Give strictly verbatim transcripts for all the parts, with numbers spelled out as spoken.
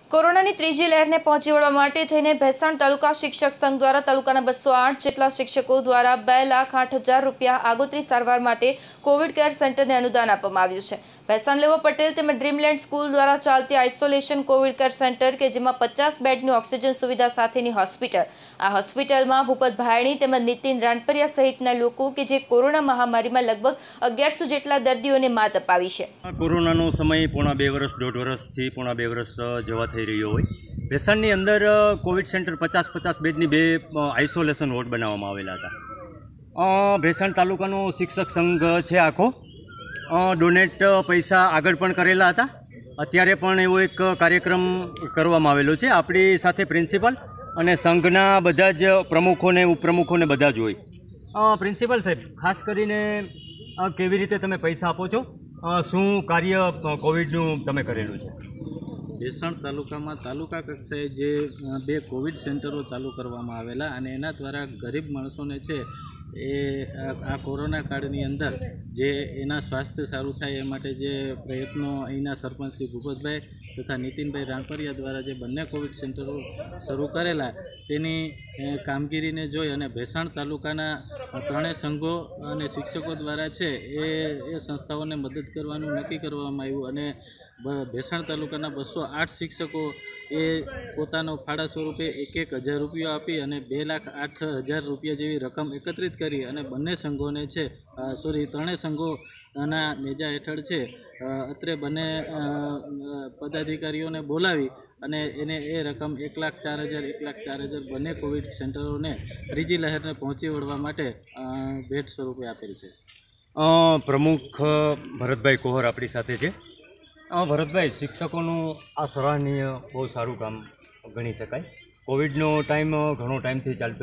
કોરોનાની ત્રીજી લહેરને પહોંચી વળવા માટે થઈને ભેસાણ તાલુકા શિક્ષક સંઘ દ્વારા તાલુકાના બસો આઠ જેટલા શિક્ષકો દ્વારા બે લાખ આઠ હજાર રૂપિયા આગોતરી સારવાર માટે કોવિડ કેર સેન્ટરને અનુદાન આપવામાં આવ્યું છે। ભેસાણ લેવો પટેલ તેમજ ડ્રીમલેન્ડ સ્કૂલ દ્વારા ચાલતી આઇસોલેશન કોવિડ કેર સેન્ટર કે જેમાં પચાસ બેડની ઓક્સિજન સુવિધા સાથેની હોસ્પિટલ આ હોસ્પિટલમાં ભૂપત ભાયણી તેમજ નીતિન રાણપરિયા સહિતના લોકો કે જે કોરોના મહામારીમાં લગભગ અગિયારસો જેટલા દર્દીઓને માત અપાવી છે। કોરોનાનો સમય પોણા બે વર્ષ દોઢ વર્ષથી પોણા બે વર્ષ જવા થઈ રહ્યો હોય। ભેસાણની અંદર કોવિડ સેન્ટર પચાસ પચાસ બેડની બે આઇસોલેશન વોર્ડ બનાવવામાં આવેલા હતા। ભેસાણ તાલુકાનો શિક્ષક સંઘ છે આખો ડોનેટ પૈસા આગળ પણ કરેલા હતા, અત્યારે પણ એવો એક કાર્યક્રમ કરવામાં આવેલો છે। આપણી સાથે પ્રિન્સિપલ અને સંઘના બધા જ પ્રમુખોને ઉપપ્રમુખોને બધા જ હોય। પ્રિન્સિપલ સાહેબ, ખાસ કરીને કેવી રીતે તમે પૈસા આપો છો, શું કાર્ય કોવિડનું તમે કરેલું છે? ભેસાણ તાલુકામાં તાલુકા કક્ષાએ જે બે કોવિડ સેન્ટરો ચાલુ કરવામાં આવેલા અને એના દ્વારા ગરીબ માણસોને છે એ આ કોરોના કાળની અંદર જે એના સ્વાસ્થ્ય સારું થાય એ માટે જે પ્રયત્નો અહીંના સરપંચ શ્રી ભૂપતભાઈ તથા નીતિનભાઈ રાણપરિયા દ્વારા જે બંને કોવિડ સેન્ટરો શરૂ કરેલા તેની કામગીરીને જોઈ અને ભેસાણ તાલુકાના ત્રણેય સંઘો અને શિક્ષકો દ્વારા છે એ એ સંસ્થાઓને મદદ કરવાનું નક્કી કરવામાં આવ્યું અને ભેસાણ તાલુકાના બસો આઠ શિક્ષકો એ પોતાનો ફાળા સ્વરૂપે એક એક હજાર રૂપિયા આપી અને બે લાખ આઠ હજાર રૂપિયા જેવી રકમ એકત્રિત કરી અને બંને સંઘોને છે સોરી ત્રણેય સંઘોના નેજા હેઠળ છે અત્રે બંને પદાધિકારીઓને બોલાવી અને એને એ રકમ એક લાખ ચાર હજાર એક લાખ ચાર હજાર બંને કોવિડ સેન્ટરોને ત્રીજી લહેરને પહોંચી વળવા માટે ભેટ સ્વરૂપે આપેલ છે। પ્રમુખ ભરતભાઈ કોહર આપણી સાથે છે। ભરતભાઈ, શિક્ષકોનું આ સરાહનીય બહુ સારું કામ ગણી શકાય। કોવિડનો ટાઈમ ઘણો ટાઈમથી ચાલતો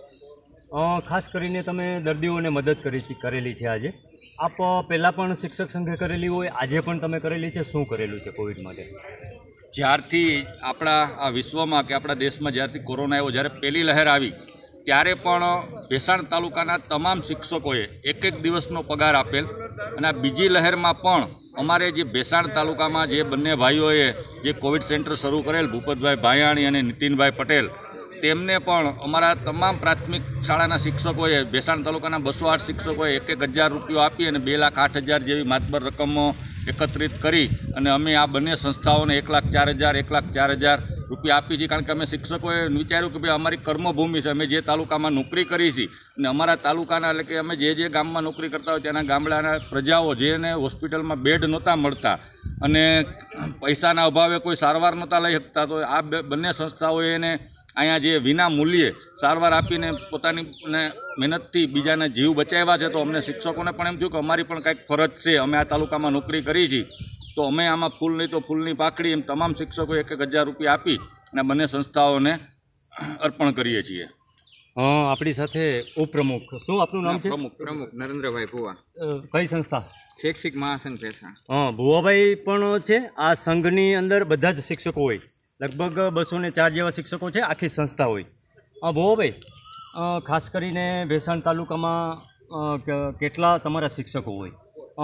હોય, ખાસ કરીને તમે દર્દીઓને મદદ કરી કરેલી છે આજે। આપ પહેલાં પણ શિક્ષક સંઘે કરેલી હોય, આજે પણ તમે કરેલી છે, શું કરેલું છે કોવિડ માટે? જ્યારથી આપણા આ વિશ્વમાં કે આપણા દેશમાં જ્યારથી કોરોના આવ્યો, જ્યારે પહેલી લહેર આવી ત્યારે પણ ભેસાણ તાલુકાના તમામ શિક્ષકોએ એક એક દિવસનો પગાર આપેલ અને આ બીજી લહેરમાં પણ અમારે જે ભેસાણ તાલુકામાં જે બંને ભાઈઓએ જે કોવિડ સેન્ટર શરૂ કરેલ ભૂપતભાઈ ભાયાણી અને નીતિનભાઈ પટેલ, તેમને પણ અમારા તમામ પ્રાથમિક શાળાના શિક્ષકોએ ભેસાણ તાલુકાના બસો આઠ શિક્ષકોએ એક એક હજાર રૂપિયા આપી અને બે લાખ આઠ હજાર જેવી માતબર રકમો એકત્રિત કરી અને અમે આ બંને સંસ્થાઓને એક લાખ ચાર હજાર એક લાખ ચાર હજાર રૂપિયા આપી છે। કારણ કે અમે શિક્ષકોએ વિચાર્યું કે ભાઈ અમારી કર્મભૂમિ છે, અમે જે તાલુકામાં નોકરી કરી છે અને અમારા તાલુકાના એટલે કે અમે જે જે ગામમાં નોકરી કરતા હોય ત્યાંના ગામડાના પ્રજાઓ જેને હોસ્પિટલમાં બેડ નહોતા મળતા અને પૈસાના અભાવે કોઈ સારવાર નહોતા લઈ શકતા, તો આ બંને સંસ્થાઓએ એને અહીંયા જે વિના મૂલ્યે સારવાર આપીને પોતાની મહેનતથી બીજાને જીવ બચાવ્યા છે। તો અમને શિક્ષકોને પણ એમ થયું કે અમારી પણ કંઈક ફરજ છે, અમે આ તાલુકામાં નોકરી કરી છે તો અમે આમાં ફૂલ નહીં તો ફૂલની પાકડી એમ તમામ શિક્ષકો એક એક હજાર રૂપિયા આપી અને બંને સંસ્થાઓને અર્પણ કરીએ છીએ। આપણી સાથે ઉપપ્રમુખ, શું આપનું નામ છે? પ્રમુખ પ્રમુખ નરેન્દ્રભાઈ ભુવા। કઈ સંસ્થા? શૈક્ષિક મહાસંઘ ભેસાણ। હા, ભુવાભાઈ પણ છે આ સંઘની અંદર, બધા જ શિક્ષકો હોય, લગભગ બસો ને ચાર જેવા શિક્ષકો છે, આખી સંસ્થા હોય। હા ભુવાભાઈ, ખાસ કરીને ભેસાણ તાલુકામાં કેટલા તમારા શિક્ષકો હોય,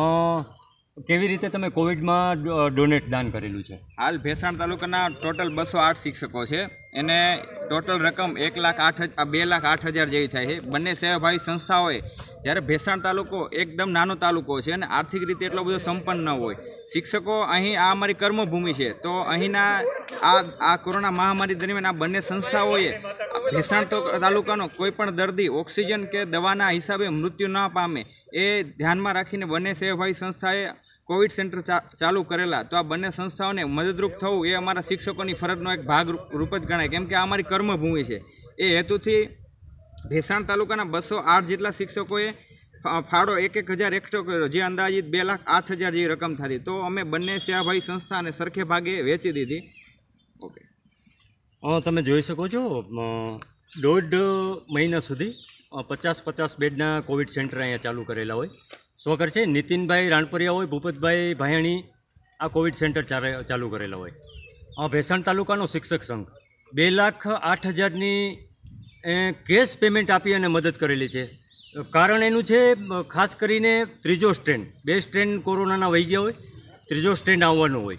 કેવી રીતે તમે કોવિડમાં ડોનેટ દાન કરેલું છે? હાલ ભેસાણ તાલુકાના ટોટલ બસો આઠ શિક્ષકો છે, એને ટોટલ રકમ એક લાખ આઠ બે લાખ આઠ હજાર જેવી થાય છે। બંને સેવાભાવી સંસ્થાઓએ જ્યારે ભેસાણ તાલુકો એકદમ નાનો તાલુકો છે અને આર્થિક રીતે એટલો બધો સંપન્ન ન હોય, શિક્ષકો અહીં આ અમારી કર્મભૂમિ છે, તો અહીંના આ આ કોરોના મહામારી દરમિયાન આ બંને સંસ્થાઓએ ભેસાણ તાલુકાનો કોઈ પણ દર્દી ઓક્સિજન કે દવાના હિસાબે મૃત્યુ ન પામે એ ધ્યાનમાં રાખીને બંને સેવાભાવી સંસ્થાએ કોવિડ સેન્ટર ચાલુ કરેલા। તો આ બંને સંસ્થાઓને મદદરૂપ થવું એ અમારા શિક્ષકોની ફરજનો એક ભાગ રૂપ જ ગણાય, કેમ કે આ અમારી કર્મભૂમિ છે। એ હેતુથી ભેસાણ તાલુકાના બસો આઠ જેટલા શિક્ષકોએ ફાળો એક એક હજાર એકઠો કર્યો, જે અંદાજિત બે લાખ આઠ હજાર જેવી રકમ થતી, તો અમે બંને સેવાભાવી સંસ્થાને સરખે ભાગે વેચી દીધી। ઓકે, તમે જોઈ શકો છો દોઢ મહિના સુધી પચાસ પચાસ બેડના કોવિડ સેન્ટર અહીંયા ચાલુ કરેલા હોય। સ્વકર છે નીતિનભાઈ રાણપરિયા હોય, ભૂપતભાઈ ભાયાણી આ કોવિડ સેન્ટર ચાલુ કરેલા હોય। ભેસાણ તાલુકાનો શિક્ષક સંઘ બે લાખ આઠ હજારની કેશ પેમેન્ટ આપી અને મદદ કરેલી છે। કારણ એનું છે ખાસ કરીને ત્રીજો સ્ટ્રેન્ડ, બે સ્ટ્રેન્ડ કોરોનાના વહી ગયા હોય, ત્રીજો સ્ટ્રેન્ડ આવવાનો હોય,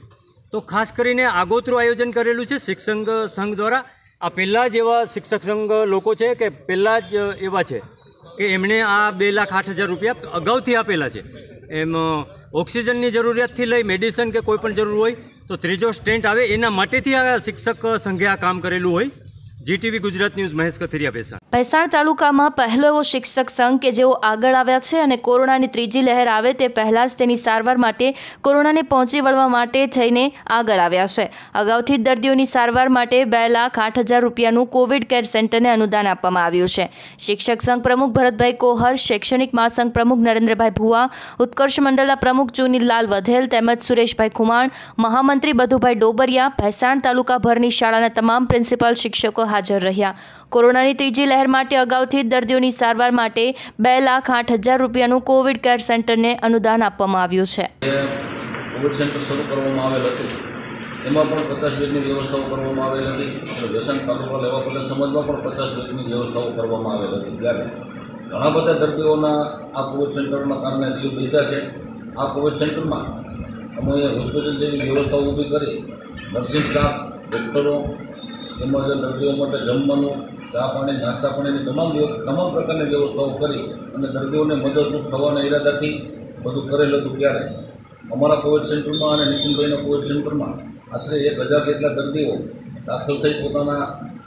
તો ખાસ કરીને આગોતરું આયોજન કરેલું છે શિક્ષક સંઘ દ્વારા. આ પહેલાં જ એવા શિક્ષક સંઘ લોકો છે કે પહેલાં જ એવા છે કે એમણે આ બે લાખ આઠ હજાર રૂપિયા અગાઉથી આપેલા છે. એમ ઓક્સિજનની જરૂરિયાતથી લઈ મેડિસિન કે કોઈ પણ જરૂર હોય તો ત્રીજો સ્ટેન્ટ આવે એના માટેથી આ શિક્ષક સંઘે આ કામ કરેલું હોય. GTV Gujarat news, Mahesh Kathiriya, Bhesan. ભેસાણ તાલુકામાં પહેલો એવો શિક્ષક સંઘ કે જેઓ આગળ આવ્યા છે અને કોરોનાની ત્રીજી લહેર આવે તે પહેલાં જ તેની સારવાર માટે કોરોનાને પહોંચી વળવા માટે થઈને આગળ આવ્યા છે. અગાઉથી જ દર્દીઓની સારવાર માટે બે લાખ આઠ હજાર રૂપિયાનું કોવિડ કેર સેન્ટરને અનુદાન આપવામાં આવ્યું છે. શિક્ષક સંઘ પ્રમુખ ભરતભાઈ કોહર, શૈક્ષણિક મહાસંઘ પ્રમુખ નરેન્દ્રભાઈ ભુવા, ઉત્કર્ષ મંડળના પ્રમુખ ચુનીલાલ વધેલ તેમજ સુરેશભાઈ ખુમાણ, મહામંત્રી બધુભાઈ ડોબરિયા, ભેસાણ તાલુકાભરની શાળાના તમામ પ્રિન્સિપાલ શિક્ષકો હાજર રહ્યા. કોરોનાની ત્રીજી લહેર માટે અગાઉથી દર્દીઓની સારવાર માટે બે લાખ આઠ હજાર રૂપિયાનું કોવિડ કેર સેન્ટરને અનુદાન આપવામાં આવ્યું છે. કોવિડ સેન્ટર શરૂ કરવામાં આવેલ હતું, એમાં પણ પચાસ બેડની વ્યવસ્થાઓ કરવામાં આવેલ હતી. ભેસાણ તાલુકા લેવા પટેલ સમાજમાં પણ પચાસ બેડની વ્યવસ્થાઓ કરવામાં આવેલ હતી. ત્યારે ઘણા બધા દર્દીઓના આ કોવિડ સેન્ટરના કારણે જીવ બચ્યા છે. આ કોવિડ સેન્ટરમાં અમે હોસ્પિટલ જેવી વ્યવસ્થાઓ ઊભી કરી નર્સિંગ સ્ટાફ, ડૉક્ટરો તેમજ દર્દીઓ માટે જમવાનું, ચા પાણી, નાસ્તા પાણીની તમામ તમામ પ્રકારની વ્યવસ્થાઓ કરી અને દર્દીઓને મદદરૂપ થવાના ઈરાદાથી બધું કરેલ હતું. ત્યારે અમારા કોવિડ સેન્ટરમાં અને નીતિનભાઈના કોવિડ સેન્ટરમાં આશરે એક હજાર જેટલા દર્દીઓ દાખલ થઈ પોતાના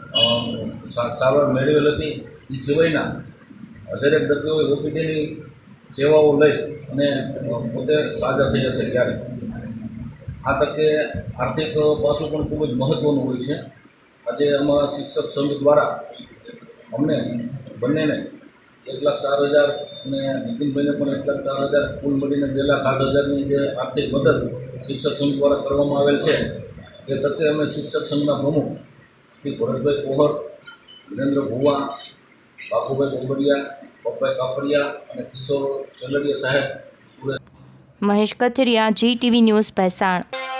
સારવાર મેળવેલ હતી. એ સિવાયના હજારેક દર્દીઓએ ઓપીડીની સેવાઓ લઈ અને પોતે સાજા થયા છે. ત્યારે આ તકે આર્થિક પાસું પણ ખૂબ જ મહત્ત્વનું હોય છે. આજે આમાં શિક્ષક સંઘ દ્વારા અમને બંનેને એક લાખ ચાર હજાર અને નીતિનભાઈને પણ એક લાખ ચાર હજાર કુલ મળીને બે લાખ આઠ હજારની જે આર્થિક મદદ શિક્ષક સંઘ દ્વારા કરવામાં આવેલ છે. એ તકે અમે શિક્ષક સંઘના પ્રમુખ શ્રી ભરતભાઈ કોહર, વિરેન્દ્ર ભુવા, બાપુભાઈ ડોબરિયા, પપ્પાઈ કાપડિયા અને કિશોર સેલડિયા સાહેબ, સુરેશ. Mahesh Kathiriya, GTV news, Bhesan.